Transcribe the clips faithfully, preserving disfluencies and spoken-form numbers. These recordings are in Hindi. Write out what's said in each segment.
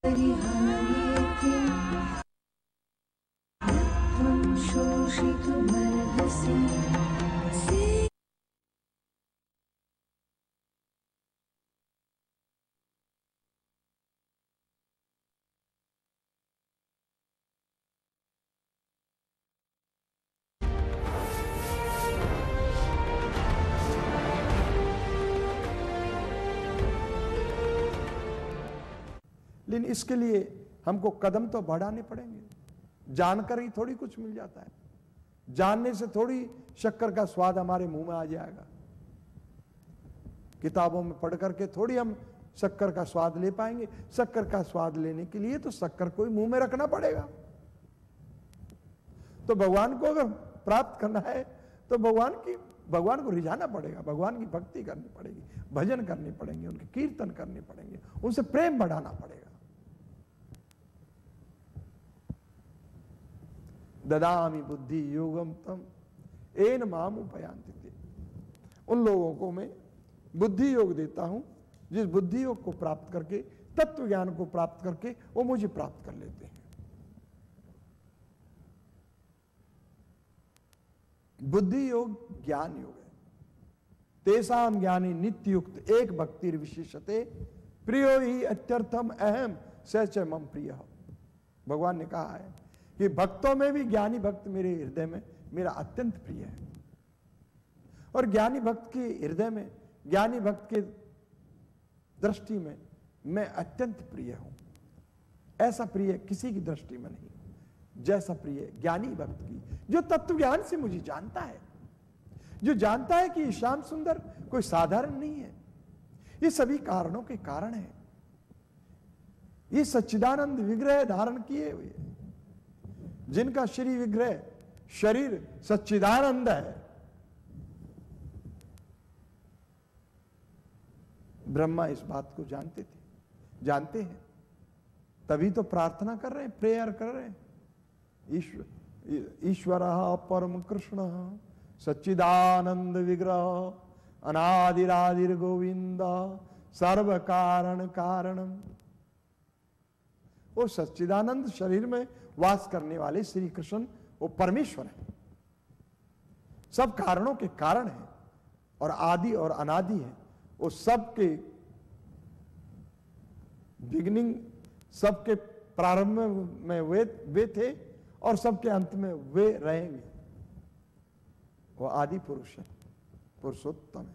लेकिन इसके लिए हमको कदम तो बढ़ाने पड़ेंगे। जानकर ही थोड़ी कुछ मिल जाता है, जानने से थोड़ी शक्कर का स्वाद हमारे मुंह में आ जाएगा। किताबों में पढ़ करके थोड़ी हम शक्कर का स्वाद ले पाएंगे। शक्कर का स्वाद लेने के लिए तो शक्कर को ही मुंह में रखना पड़ेगा। तो भगवान को अगर प्राप्त करना है तो भगवान की भगवान को रिझाना पड़ेगा, भगवान की भक्ति करनी पड़ेगी, भजन करने पड़ेंगे, उनके कीर्तन करने पड़ेंगे, उनसे प्रेम बढ़ाना पड़ेगा। ददामि बुद्धि योगम तम एन माम उपयांति ते। उन लोगों को मैं बुद्धि योग देता हूं जिस बुद्धि योग को प्राप्त करके, तत्व ज्ञान को प्राप्त करके वो मुझे प्राप्त कर लेते हैं। बुद्धि योग ज्ञान योग है। तेसाम ज्ञानी नित्य युक्त एक भक्ति विशेषते प्रियो ही अत्यर्थम अहम सच मम प्रिय। भगवान ने कहा है कि भक्तों में भी ज्ञानी भक्त मेरे हृदय में मेरा अत्यंत प्रिय है। और ज्ञानी भक्त के हृदय में, ज्ञानी भक्त के दृष्टि में मैं अत्यंत प्रिय हूं। ऐसा प्रिय किसी की दृष्टि में नहीं जैसा प्रिय ज्ञानी भक्त की, जो तत्व ज्ञान से मुझे जानता है, जो जानता है कि श्याम सुंदर कोई साधारण नहीं है, ये सभी कारणों के कारण है। ये सच्चिदानंद विग्रह धारण किए हुए, जिनका श्री विग्रह शरीर सच्चिदानंद है। ब्रह्मा इस बात को जानते थे, जानते हैं, तभी तो प्रार्थना कर रहे हैं, प्रेयर कर रहे हैं। ईश्वर ईश्वर परम कृष्ण सच्चिदानंद विग्रह अनादिरादिर गोविंद सर्व कारण कारणम। वो सच्चिदानंद शरीर में वास करने वाले श्री कृष्ण वो परमेश्वर है, सब कारणों के कारण है और आदि और अनादि है। वो सबके बिगिनिंग, सबके प्रारंभ में वे वे थे और सबके अंत में वे रहेंगे। वो आदि पुरुष है, पुरुषोत्तम है।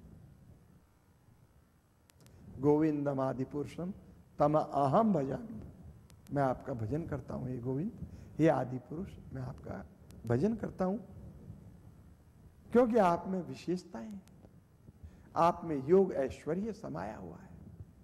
गोविंदम आदि पुरुषम तम अहम भजामि। मैं आपका भजन करता हूं ये गोविंद, ये आदि पुरुष, मैं आपका भजन करता हूं क्योंकि आप में विशेषताएं, आप में योग ऐश्वर्य समाया हुआ है।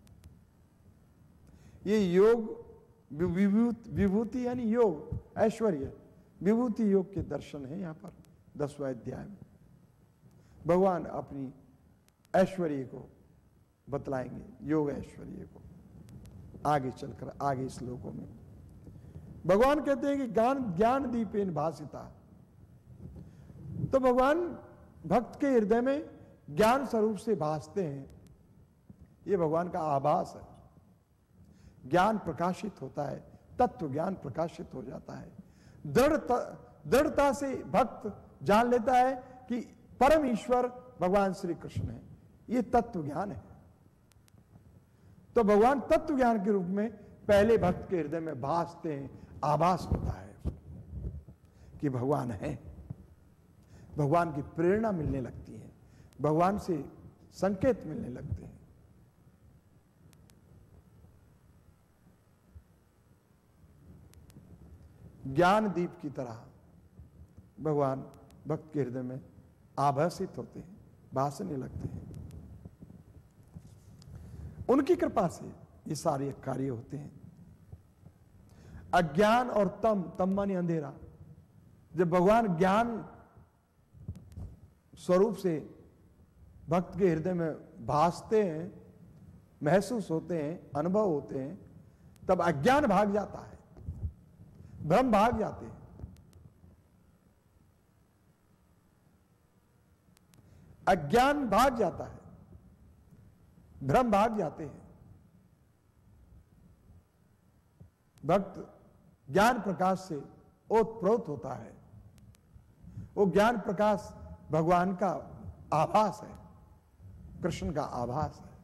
ये योग विभूति यानी योग ऐश्वर्य, विभूति योग के दर्शन है। यहां पर दसवां अध्याय में भगवान अपनी ऐश्वर्य को बतलाएंगे, योग ऐश्वर्य को। आगे चलकर आगे श्लोकों में भगवान कहते हैं कि ज्ञान ज्ञान दीपेन भासिता। तो भगवान भक्त के हृदय में ज्ञान स्वरूप से भासते हैं। ये भगवान का आभास है। ज्ञान प्रकाशित होता है, तत्व ज्ञान प्रकाशित हो जाता है। दृढ़ता दृढ़ता से भक्त जान लेता है कि परम ईश्वर भगवान श्री कृष्ण है। ये तत्व ज्ञान है। तो भगवान तत्व ज्ञान के रूप में पहले भक्त के हृदय में भासते हैं, आभास होता है कि भगवान है। भगवान की प्रेरणा मिलने लगती है, भगवान से संकेत मिलने लगते हैं। ज्ञान दीप की तरह भगवान भक्त के हृदय में आभासित होते हैं, भासने लगते हैं। उनकी कृपा से ये सारे कार्य होते हैं। अज्ञान और तम, तम माने अंधेरा, जब भगवान ज्ञान स्वरूप से भक्त के हृदय में भासते हैं, महसूस होते हैं, अनुभव होते हैं, तब अज्ञान भाग जाता है, भ्रम भाग जाते हैं। अज्ञान भाग जाता है, भ्रम भाग जाते हैं। भक्त ज्ञान प्रकाश से ओतप्रोत होता है। वो ज्ञान प्रकाश भगवान का आभास है, कृष्ण का आभास है।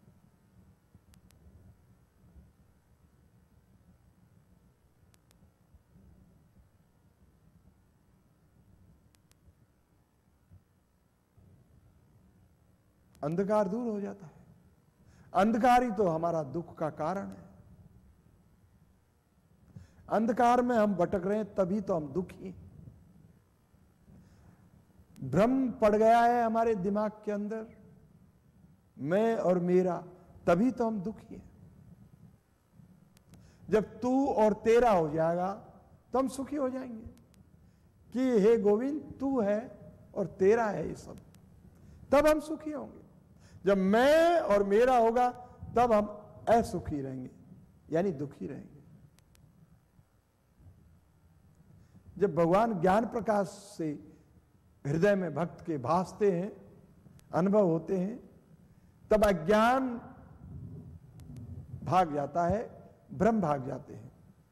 अंधकार दूर हो जाता है। अंधकार ही तो हमारा दुख का कारण है। अंधकार में हम भटक रहे हैं, तभी तो हम दुखी। भ्रम पड़ गया है हमारे दिमाग के अंदर, मैं और मेरा, तभी तो हम दुखी हैं। जब तू और तेरा हो जाएगा तो हम सुखी हो जाएंगे कि हे गोविंद तू है और तेरा है ये सब, तब हम सुखी होंगे। जब मैं और मेरा होगा तब हम असुखी रहेंगे, यानी दुखी रहेंगे। जब भगवान ज्ञान प्रकाश से हृदय में भक्त के भासते हैं, अनुभव होते हैं, तब अज्ञान भाग जाता है, भ्रम भाग जाते हैं,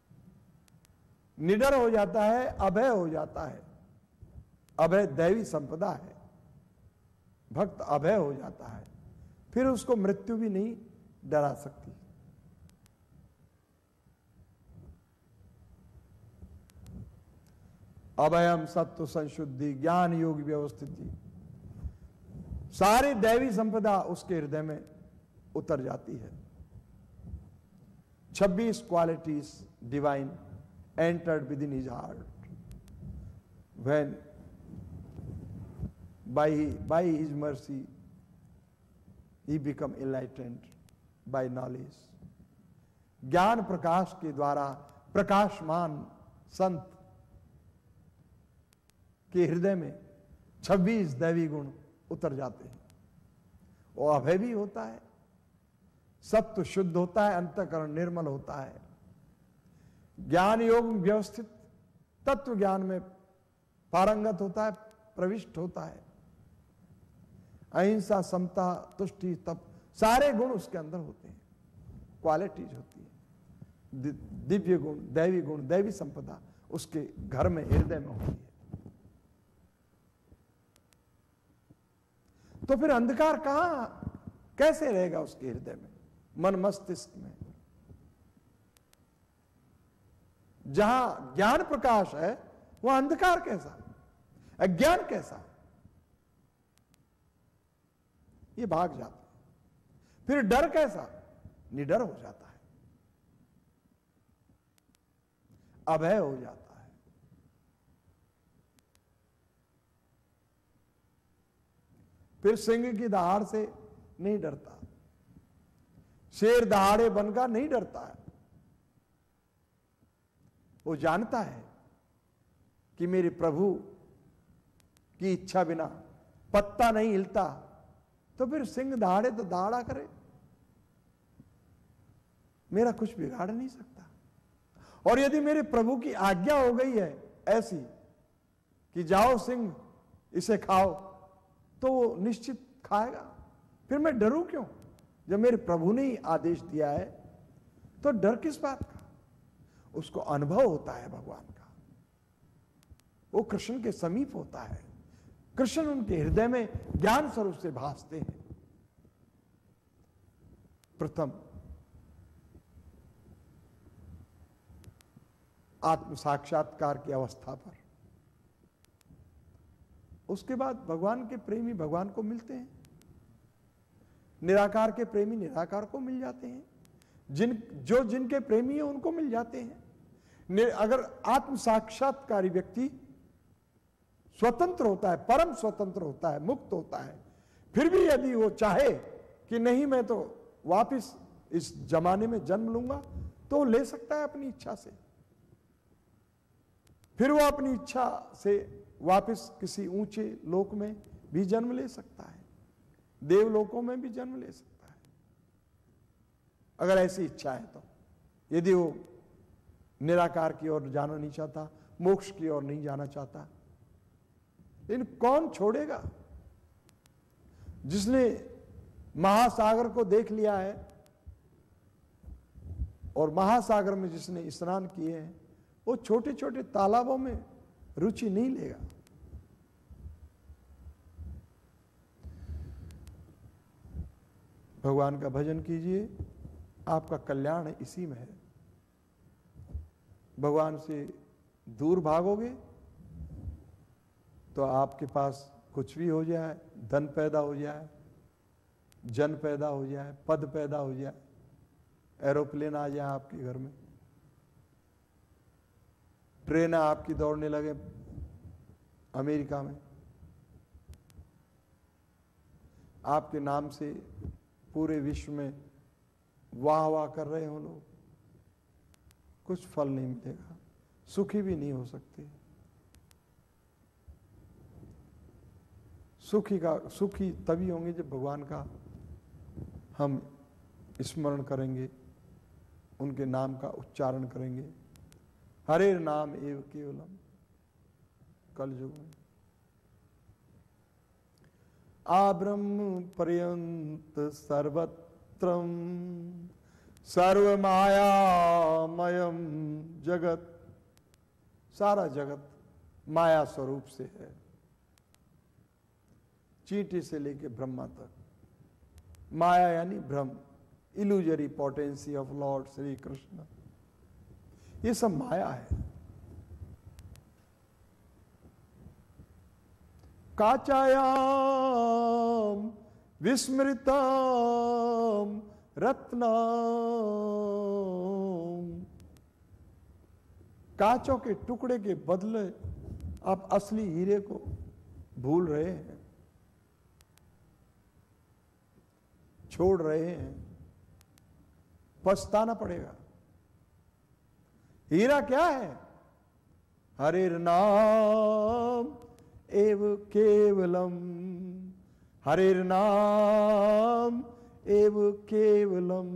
निडर हो जाता है, अभय हो जाता है। अभय दैवी संपदा है। भक्त अभय हो जाता है, फिर उसको मृत्यु भी नहीं डरा सकती। अभयम सत्व संशुद्धि ज्ञान योग व्यवस्थिति, सारी दैवी संपदा उसके हृदय में उतर जाती है। छब्बीस qualities divine entered within his heart when by by his mercy he become enlightened by knowledge. ज्ञान प्रकाश के द्वारा प्रकाशमान संत के हृदय में छब्बीस दैवी गुण उतर जाते हैं। वो अभय भी होता है, सत्व शुद्ध होता है, अंतःकरण निर्मल होता है, ज्ञान योग व्यवस्थित तत्व ज्ञान में पारंगत होता है, प्रविष्ट होता है, अहिंसा समता तुष्टि तप सारे गुण उसके अंदर होते हैं, क्वालिटीज होती है। दिव्य गुण, दैवी गुण, दैवी संपदा उसके घर में हृदय में होती है। तो फिर अंधकार कहां कैसे रहेगा उसके हृदय में, मन मस्तिष्क में? जहां ज्ञान प्रकाश है वहां अंधकार कैसा, अज्ञान कैसा? ये भाग जाता है। फिर डर कैसा, निडर हो जाता है, अभय हो जाता है। फिर सिंह की दहाड़ से नहीं डरता, शेर दहाड़े बनकर नहीं डरता है। वो जानता है कि मेरे प्रभु की इच्छा बिना पत्ता नहीं हिलता, तो फिर सिंह दहाड़े तो दहाड़ा करे, मेरा कुछ बिगाड़ नहीं सकता। और यदि मेरे प्रभु की आज्ञा हो गई है ऐसी कि जाओ सिंह इसे खाओ, तो वो निश्चित खाएगा, फिर मैं डरूं क्यों? जब मेरे प्रभु ने ही आदेश दिया है तो डर किस बात का? उसको अनुभव होता है भगवान का, वो कृष्ण के समीप होता है, कृष्ण उनके हृदय में ज्ञान स्वरूप से भासते हैं। प्रथम आत्म साक्षात्कार की अवस्था पर, उसके बाद भगवान के प्रेमी भगवान को मिलते हैं, निराकार के प्रेमी निराकार को मिल जाते हैं, जिन जो जिनके प्रेमी हैं उनको मिल जाते हैं। अगर आत्म साक्षात्कारी व्यक्ति स्वतंत्र होता है, परम स्वतंत्र होता है, मुक्त होता है, फिर भी यदि वो चाहे कि नहीं मैं तो वापस इस जमाने में जन्म लूंगा, तो ले सकता है अपनी इच्छा से। फिर वो अपनी इच्छा से वापस किसी ऊंचे लोक में भी जन्म ले सकता है, देवलोकों में भी जन्म ले सकता है, अगर ऐसी इच्छा है तो। यदि वो निराकार की ओर जाना नहीं चाहता, मोक्ष की ओर नहीं जाना चाहता, लेकिन कौन छोड़ेगा? जिसने महासागर को देख लिया है, और महासागर में जिसने स्नान किए हैं वो छोटे छोटे तालाबों में रुचि नहीं लेगा। भगवान का भजन कीजिए, आपका कल्याण इसी में है। भगवान से दूर भागोगे तो आपके पास कुछ भी हो जाए, धन पैदा हो जाए, जन पैदा हो जाए, पद पैदा हो जाए, एरोप्लेन आ जाए आपके घर में, ट्रेन आपकी दौड़ने लगे अमेरिका में, आपके नाम से पूरे विश्व में वाह वाह कर रहे हो लोग, कुछ फल नहीं मिलेगा, सुखी भी नहीं हो सकते। सुखी का सुखी तभी होंगे जब भगवान का हम स्मरण करेंगे, उनके नाम का उच्चारण करेंगे। हरे नाम एव केवलम, कलयुग में आब्रह्म पर्यंत सर्वत्रम सर्वमायामयम जगत, सारा जगत माया स्वरूप से है, चींटी से लेके ब्रह्मा तक। माया यानी भ्रम, illusory potency of lord Shri Krishna, ये सब माया है। काचायाम विस्मृताम रत्नाम, कांचों के टुकड़े के बदले आप असली हीरे को भूल रहे हैं, छोड़ रहे हैं, पछताना पड़ेगा। हीरा क्या है? हरिर नाम एव केवलम, हरिर नाम एव केवलम,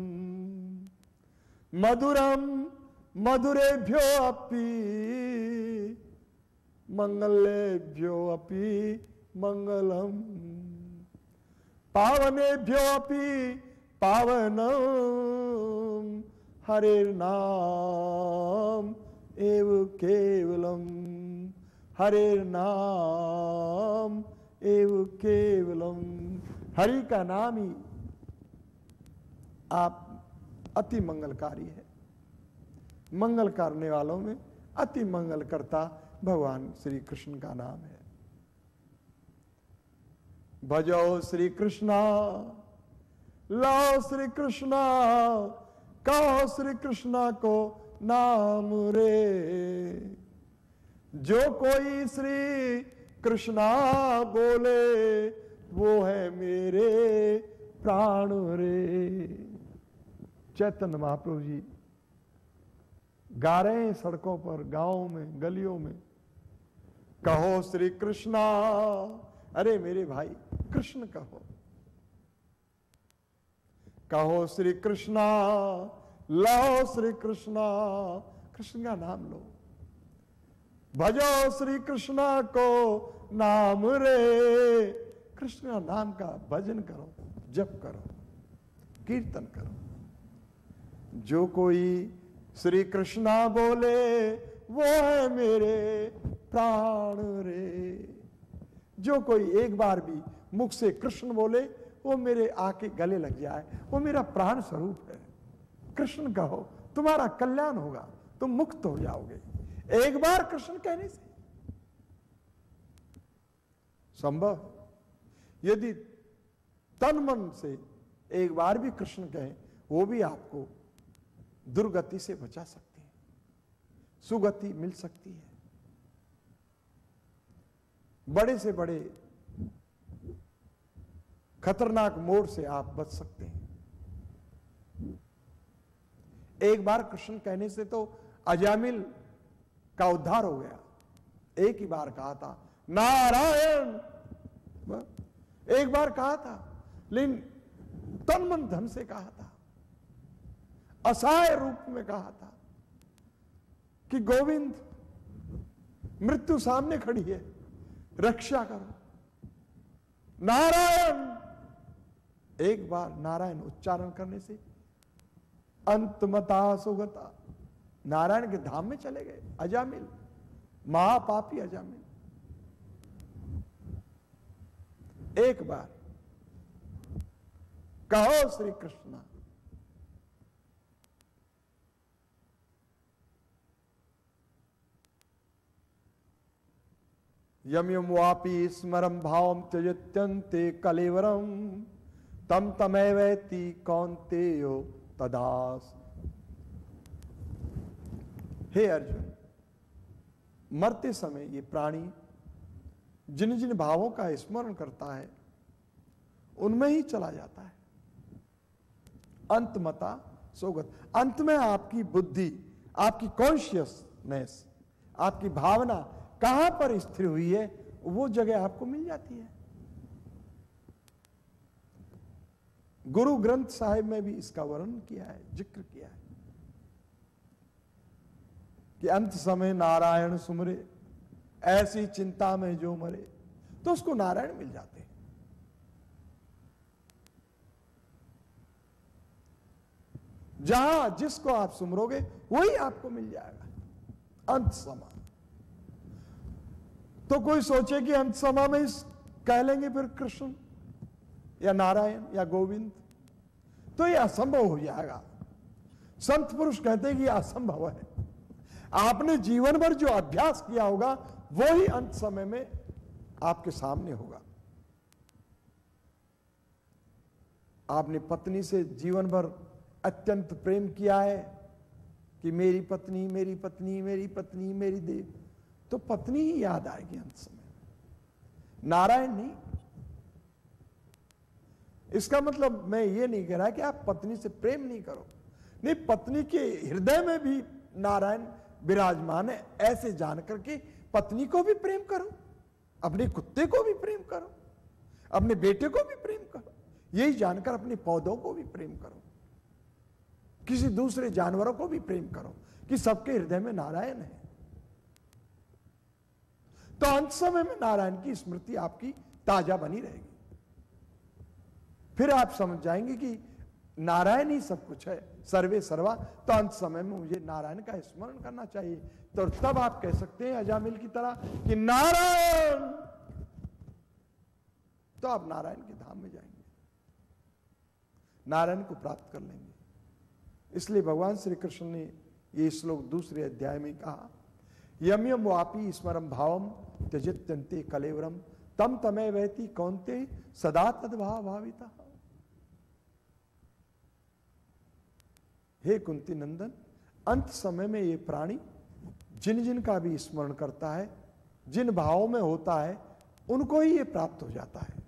मधुरम मधुरेभ्यो अपि मंगलेभ्यो अपि मंगलम, पावनेभ्यो अपि पावनम, हरिर नाम एव केवलम, हरिर नाम एव केवलम। हरि का नाम ही आप अति मंगलकारी है। मंगल करने वालों में अति मंगल करता भगवान श्री कृष्ण का नाम है। भजो श्री कृष्णा, लाओ श्री कृष्णा, कहो श्री कृष्णा को नाम रे, जो कोई श्री कृष्णा बोले वो है मेरे प्राण रे। चैतन्य महाप्रभु जी गा रहे हैं सड़कों पर, गांवों में, गलियों में, कहो श्री कृष्णा, अरे मेरे भाई कृष्ण कहो, कहो श्री कृष्णा, लाओ श्री कृष्णा, कृष्ण का नाम लो, भजो श्री कृष्णा को नाम रे, कृष्ण का नाम का भजन करो, जप करो, कीर्तन करो। जो कोई श्री कृष्णा बोले वो है मेरे प्राण रे। जो कोई एक बार भी मुख से कृष्ण बोले वो मेरे आके गले लग जाए, वो मेरा प्राण स्वरूप है। कृष्ण कहो, तुम्हारा कल्याण होगा, तुम मुक्त हो जाओगे एक बार कृष्ण कहने से। संभव यदि तन मन से एक बार भी कृष्ण कहें, वो भी आपको दुर्गति से बचा सकते हैं, सुगति मिल सकती है, बड़े से बड़े खतरनाक मोड़ से आप बच सकते हैं। एक बार कृष्ण कहने से तो अजामिल का उद्धार हो गया। एक ही बार कहा था नारायण, एक बार कहा था, लेकिन तन मन धन से कहा था, असहाय रूप में कहा था कि गोविंद मृत्यु सामने खड़ी है, रक्षा करो नारायण। एक बार नारायण उच्चारण करने से अंतमता सुगता, नारायण के धाम में चले गए। अजामिल, महापापी अजामिल। एक बार कहो श्री कृष्ण, यम यम वापी स्मरम भावम त्यजत्यन्ते कलेवरम तम तमेवैति कौन्तेयो तदास। हे अर्जुन, मरते समय ये प्राणी जिन जिन भावों का स्मरण करता है उनमें ही चला जाता है। अंतमता सोगत, अंत में आपकी बुद्धि, आपकी कॉन्शियसनेस, आपकी भावना कहां पर स्थिर हुई है वो जगह आपको मिल जाती है। गुरु ग्रंथ साहिब में भी इसका वर्णन किया है, जिक्र किया है कि अंत समय नारायण सुमरे, ऐसी चिंता में जो मरे, तो उसको नारायण मिल जाते हैं। जहां जिसको आप सुमरोगे वही आपको मिल जाएगा अंत समय। तो कोई सोचे कि अंत समय में इस कह लेंगे फिर कृष्ण या नारायण या गोविंद, तो यह असंभव हो जाएगा। संत पुरुष कहते हैं कि यह असंभव है। आपने जीवन भर जो अभ्यास किया होगा वो ही अंत समय में आपके सामने होगा। आपने पत्नी से जीवन भर अत्यंत प्रेम किया है कि मेरी पत्नी मेरी पत्नी मेरी पत्नी मेरी देव, तो पत्नी ही याद आएगी अंत समय, नारायण नहीं। इसका मतलब मैं ये नहीं कह रहा कि आप पत्नी से प्रेम नहीं करो, नहीं, पत्नी के हृदय में भी नारायण विराजमान है, ऐसे जान करके पत्नी को भी प्रेम करो, अपने कुत्ते को भी प्रेम करो, अपने बेटे को भी प्रेम करो, यही जानकर अपने पौधों को भी प्रेम करो, किसी दूसरे जानवरों को भी प्रेम करो कि सबके हृदय में नारायण है। तो अंत समय में नारायण की स्मृति आपकी ताजा बनी रहेगी। फिर आप समझ जाएंगे कि नारायण ही सब कुछ है, सर्वे सर्वा। तो अंत समय में मुझे नारायण का स्मरण करना चाहिए। तो तब आप कह सकते हैं अजामिल की तरह कि नारायण, तो आप नारायण के धाम में जाएंगे, नारायण को प्राप्त कर लेंगे। इसलिए भगवान श्री कृष्ण ने ये श्लोक दूसरे अध्याय में कहा, यम यम वापी स्मरम भावम त्यजित्यन्ते कलेवरम तम तमे वैति कौन्ते सदा तद्भाव भाविता। हे कुंती नंदन, अंत समय में ये प्राणी जिन जिन का भी स्मरण करता है, जिन भावों में होता है, उनको ही ये प्राप्त हो जाता है।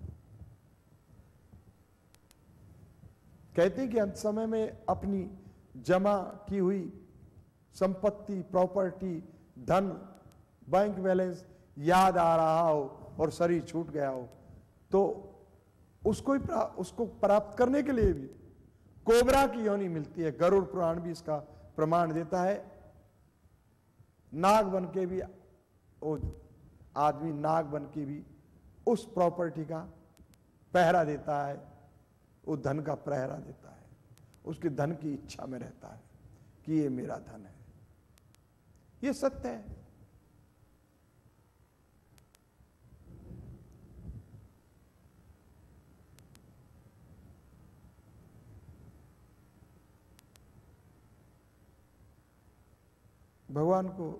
कहते हैं कि अंत समय में अपनी जमा की हुई संपत्ति, प्रॉपर्टी, धन, बैंक बैलेंस याद आ रहा हो और शरीर छूट गया हो, तो उसको ही प्रा, उसको प्राप्त करने के लिए भी कोबरा की योनि मिलती है। गरुड़ पुराण भी इसका प्रमाण देता है। नाग बन के भी वो आदमी नाग बन के भी उस प्रॉपर्टी का पहरा देता है, वो धन का पहरा देता है, उसके धन की इच्छा में रहता है कि ये मेरा धन है। ये सत्य है। भगवान को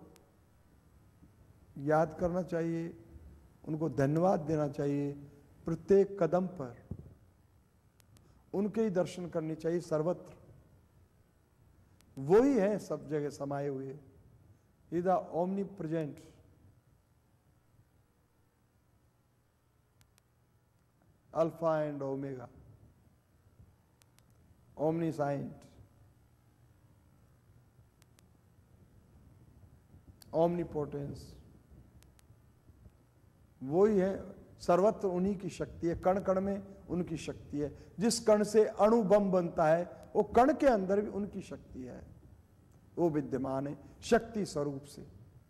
याद करना चाहिए, उनको धन्यवाद देना चाहिए, प्रत्येक कदम पर उनके ही दर्शन करने चाहिए। सर्वत्र वो ही है, सब जगह समाये हुए। He the omnipresent, alpha and omega, omniscient, omnipotence, वो ही है। सर्वत्र उन्हीं की शक्ति है, कण कण में उनकी शक्ति है। जिस कण से अणु बम बनता है, वो कण के अंदर भी उनकी शक्ति है, वो विद्यमान है शक्ति स्वरूप से।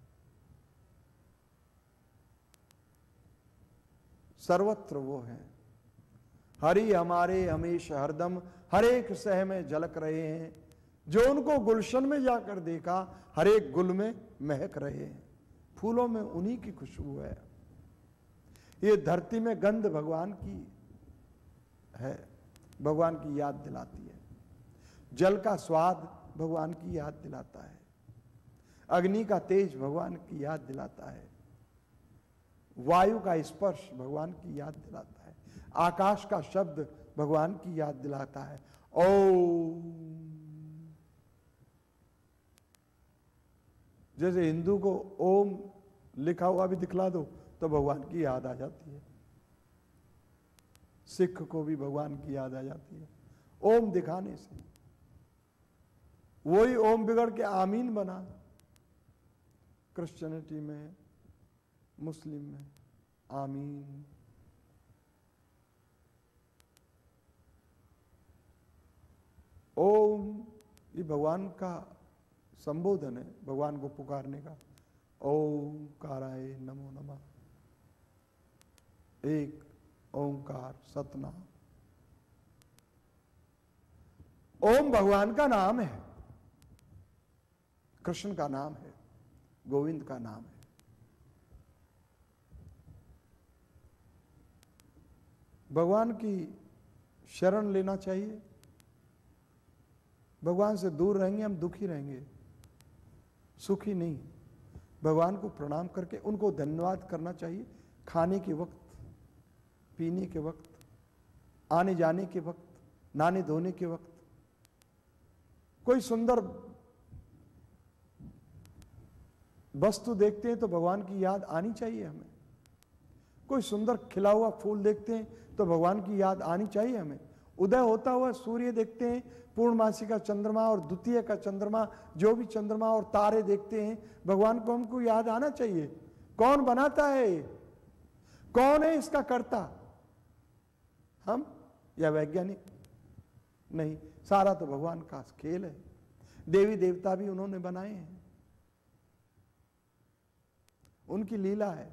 सर्वत्र वो है। हरि हमारे हमेशा हरदम हर एक सह में झलक रहे हैं। जो उनको गुलशन में जाकर देखा, हर एक गुल में महक रहे हैं, फूलों में उन्हीं की खुशबू है। ये धरती में गंध भगवान की है, भगवान की याद दिलाती है। जल का स्वाद भगवान की याद दिलाता है, अग्नि का तेज भगवान की याद दिलाता है, वायु का स्पर्श भगवान की याद दिलाता है, आकाश का शब्द भगवान की याद दिलाता है। ओम, जैसे हिंदू को ओम लिखा हुआ भी दिखला दो तो भगवान की याद आ जाती है, सिख को भी भगवान की याद आ जाती है ओम दिखाने से। वही ओम बिगड़ के आमीन बना, क्रिश्चियनिटी में, मुस्लिम में आमीन। ओम ये भगवान का संबोधन है, भगवान को पुकारने का। ओम काराय नमो नमः, एक ओंकार सतनाम। ओम भगवान का नाम है, कृष्ण का नाम है, गोविंद का नाम है। भगवान की शरण लेना चाहिए। भगवान से दूर रहेंगे हम दुखी रहेंगे, सुखी नहीं। भगवान को प्रणाम करके उनको धन्यवाद करना चाहिए, खाने के वक्त, पीने के वक्त, आने जाने के वक्त, नहाने धोने के वक्त। कोई सुंदर वस्तु देखते हैं तो भगवान की याद आनी चाहिए हमें। कोई सुंदर खिला हुआ फूल देखते हैं तो भगवान की याद आनी चाहिए हमें। उदय होता हुआ सूर्य देखते हैं, पूर्णमासी का चंद्रमा और द्वितीय का चंद्रमा, जो भी चंद्रमा और तारे देखते हैं, भगवान को हमको याद आना चाहिए। कौन बनाता है, कौन है इसका कर्ता, हम या वैज्ञानिक? नहीं, सारा तो भगवान का खेल है। देवी देवता भी उन्होंने बनाए हैं, उनकी लीला है।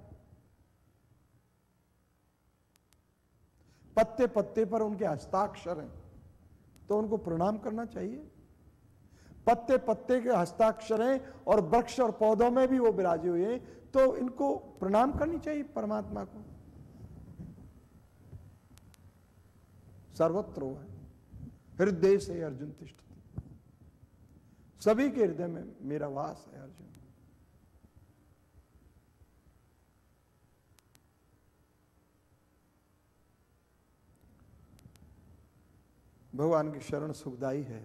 पत्ते पत्ते पर उनके हस्ताक्षर हैं तो उनको प्रणाम करना चाहिए। पत्ते पत्ते के हस्ताक्षर हैं और वृक्ष और पौधों में भी वो विराजे हुए हैं तो इनको प्रणाम करनी चाहिए परमात्मा को। सर्वत्र है, हृदय से अर्जुन तिष्ठति, सभी के हृदय में मेरा वास है अर्जुन। भगवान की शरण सुखदाई है।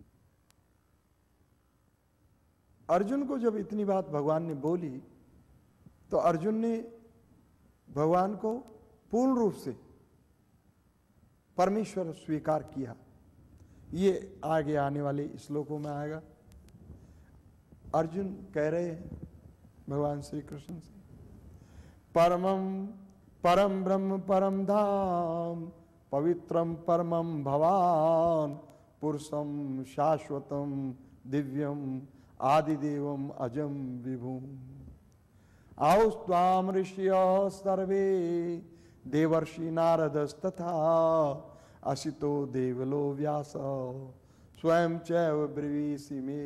अर्जुन को जब इतनी बात भगवान ने बोली तो अर्जुन ने भगवान को पूर्ण रूप से परमेश्वर स्वीकार किया। ये आगे आने वाले श्लोकों में आएगा। अर्जुन कह रहे हैं भगवान श्री कृष्ण से, परमं परम ब्रह्म परम धाम पवित्रम परमं भवान पुरुषम शाश्वतम दिव्यम आदिदेवम अजम विभुम आउस्त्वाम ऋषियो सर्वे देवर्षि नारदस्तथा असितो देवलो व्यास स्वयं चैव ब्रवीसि मे।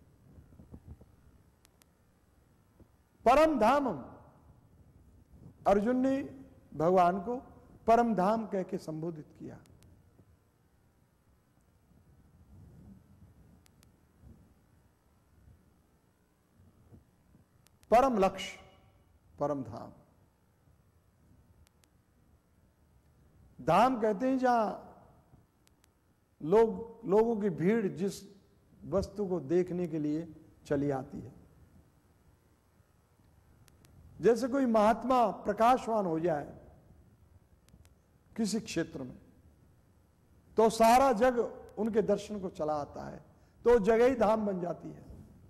परम धामम, अर्जुन ने भगवान को परम धाम कह के संबोधित किया। परम लक्ष्य, परम धाम। धाम कहते हैं जहां लोग लोगों की भीड़ जिस वस्तु को देखने के लिए चली आती है। जैसे कोई महात्मा प्रकाशवान हो जाए किसी क्षेत्र में तो सारा जग उनके दर्शन को चला आता है, तो जगह ही धाम बन जाती है।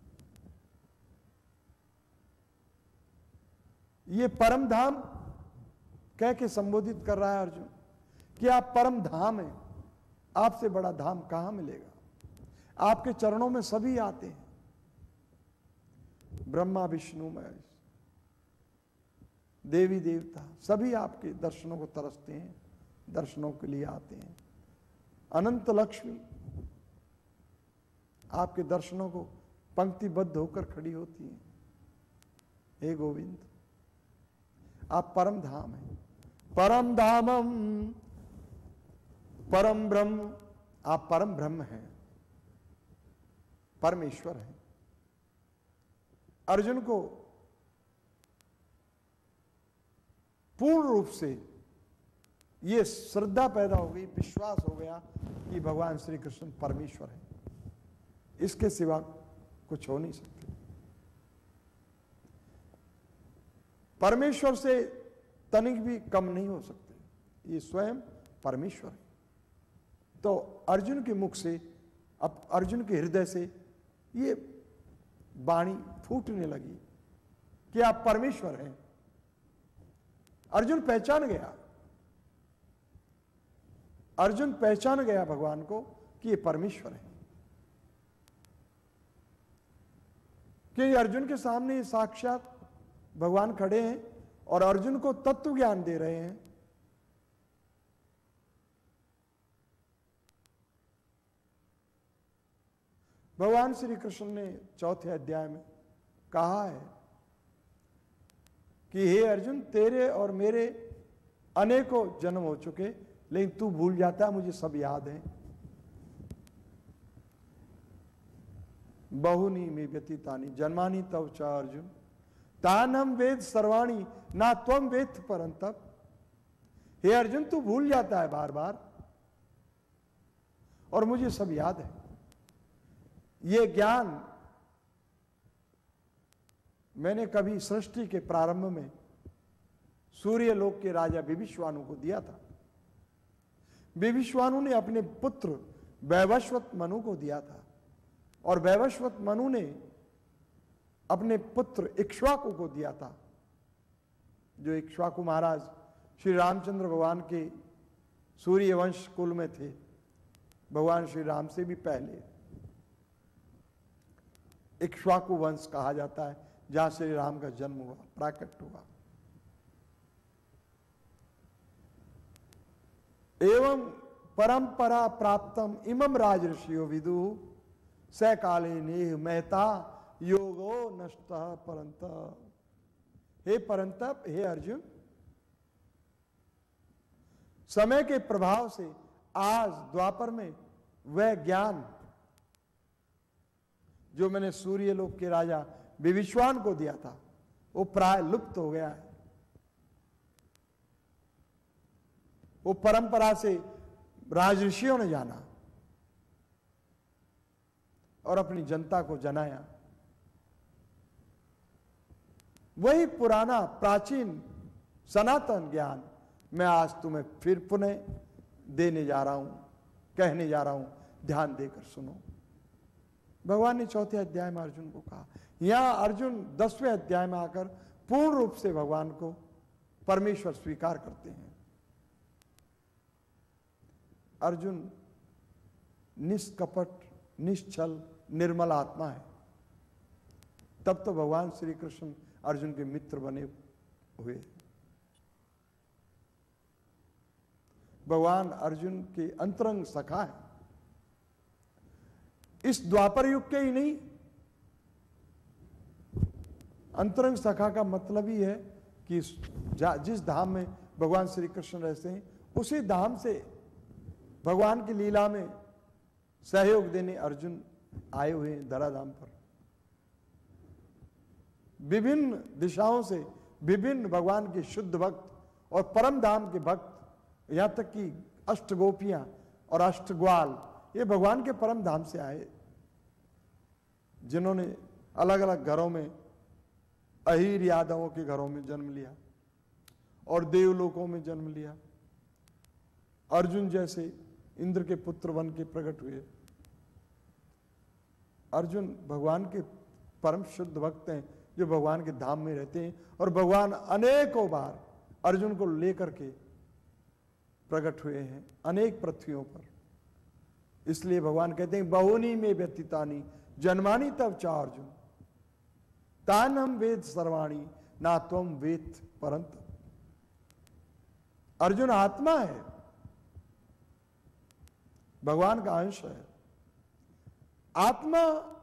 ये परम धाम कह के संबोधित कर रहा है अर्जुन कि आप परम धाम हैं, आपसे बड़ा धाम कहां मिलेगा। आपके चरणों में सभी आते हैं, ब्रह्मा विष्णु महेश देवी देवता सभी आपके दर्शनों को तरसते हैं, दर्शनों के लिए आते हैं। अनंत लक्ष्मी आपके दर्शनों को पंक्तिबद्ध होकर खड़ी होती हैं। हे गोविंद, आप परम धाम हैं, परम धामम परम ब्रह्म, आप परम ब्रह्म हैं, परमेश्वर हैं। अर्जुन को पूर्ण रूप से ये श्रद्धा पैदा हो गई, विश्वास हो गया कि भगवान श्री कृष्ण परमेश्वर है, इसके सिवा कुछ हो नहीं सकते। परमेश्वर से तनिक भी कम नहीं हो सकते, ये स्वयं परमेश्वर है। तो अर्जुन के मुख से, अब अर्जुन के हृदय से ये वाणी फूटने लगी कि आप परमेश्वर हैं। अर्जुन पहचान गया, अर्जुन पहचान गया भगवान को कि ये परमेश्वर है, कि अर्जुन के सामने साक्षात भगवान खड़े हैं और अर्जुन को तत्व ज्ञान दे रहे हैं। भगवान श्री कृष्ण ने चौथे अध्याय में कहा है कि हे अर्जुन, तेरे और मेरे अनेकों जन्म हो चुके, लेकिन तू भूल जाता है, मुझे सब याद है। बहुनी में व्यतीतानि जन्मानि तव च अर्जुन, तानम वेद सर्वाणी ना त्वम वेद परंतप। हे अर्जुन, तू भूल जाता है बार बार और मुझे सब याद है। ये ज्ञान मैंने कभी सृष्टि के प्रारंभ में सूर्य लोक के राजा विभिश्वानु को दिया था। विभिश्वानु ने अपने पुत्र वैवस्वत मनु को दिया था और वैवस्वत मनु ने अपने पुत्र इक्ष्वाकु को दिया था, जो इक्ष्वाकु महाराज श्री रामचंद्र भगवान के सूर्य वंश कुल में थे, भगवान श्री राम से भी पहले इक्ष्वाकु वंश कहा जाता है, जहां श्री राम का जन्म हुआ, प्राकट हुआ। एवं परंपरा प्राप्तम इमम राजऋषियो विदु स काले नेह महता योगो नष्ट परंत। हे परंतप, हे अर्जुन, समय के प्रभाव से आज द्वापर में वह ज्ञान जो मैंने सूर्य लोक के राजा विभिश्वान को दिया था, वो प्राय लुप्त हो गया है। वो परंपरा से राजऋषियों ने जाना और अपनी जनता को जनाया। वही पुराना प्राचीन सनातन ज्ञान मैं आज तुम्हें फिर पुनः देने जा रहा हूं, कहने जा रहा हूं, ध्यान देकर सुनो। भगवान ने चौथे अध्याय में अर्जुन को कहा। यहां अर्जुन दसवें अध्याय में आकर पूर्ण रूप से भगवान को परमेश्वर स्वीकार करते हैं। अर्जुन निष्कपट, निश्चल, निर्मल आत्मा है। तब तो भगवान श्री कृष्ण अर्जुन के मित्र बने हुए। भगवान अर्जुन के अंतरंग सखा है। इस द्वापर युग के ही नहीं, अंतरंग सखा का मतलब ही है कि जिस धाम में भगवान श्री कृष्ण रहते हैं, उसी धाम से भगवान की लीला में सहयोग देने अर्जुन आए हुए हैं धराधाम पर। विभिन्न दिशाओं से विभिन्न भगवान के शुद्ध भक्त और परम धाम के भक्त, यहां तक कि अष्ट गोपियां और अष्ट ग्वाल, ये भगवान के परम धाम से आए, जिन्होंने अलग अलग घरों में, अहीर यादवों के घरों में जन्म लिया और देवलोकों में जन्म लिया। अर्जुन जैसे इंद्र के पुत्र बन के प्रकट हुए। अर्जुन भगवान के परम शुद्ध भक्त हैं, जो भगवान के धाम में रहते हैं, और भगवान अनेकों बार अर्जुन को लेकर के प्रकट हुए हैं अनेक पृथ्वियों पर। इसलिए भगवान कहते हैं बहुनी में व्यतीतानि जन्मानि तव च अर्जुन, तानम वेद सर्वाणी ना त्वम वेद परंत। अर्जुन आत्मा है, भगवान का अंश है। आत्मा